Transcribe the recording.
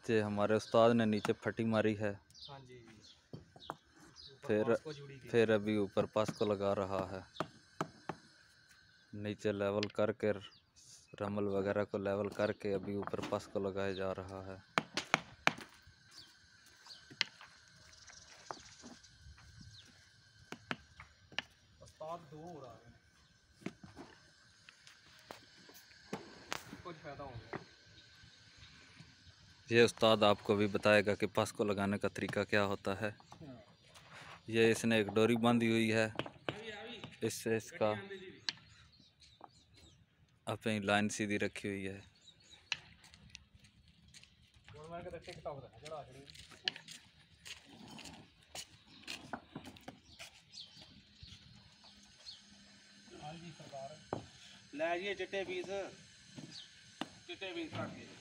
ये हमारे उस्ताद ने नीचे फटी मारी है। हाँ जी। फिर अभी ऊपर पास को लगा रहा है। नीचे लेवल करके रमल वगैरह को लेवल करके अभी ऊपर पास को लगाया जा रहा है। उस्ताद दो हो रहा है, कुछ फायदा हो गया। ये उस्ताद आपको भी बताएगा कि पास को लगाने का तरीका क्या होता है। ये इसने एक डोरी बांधी हुई है, इससे इसका अपनी लाइन सीधी रखी हुई है। हाँ जी सरकार, लै जी चिट्टे पीस रख के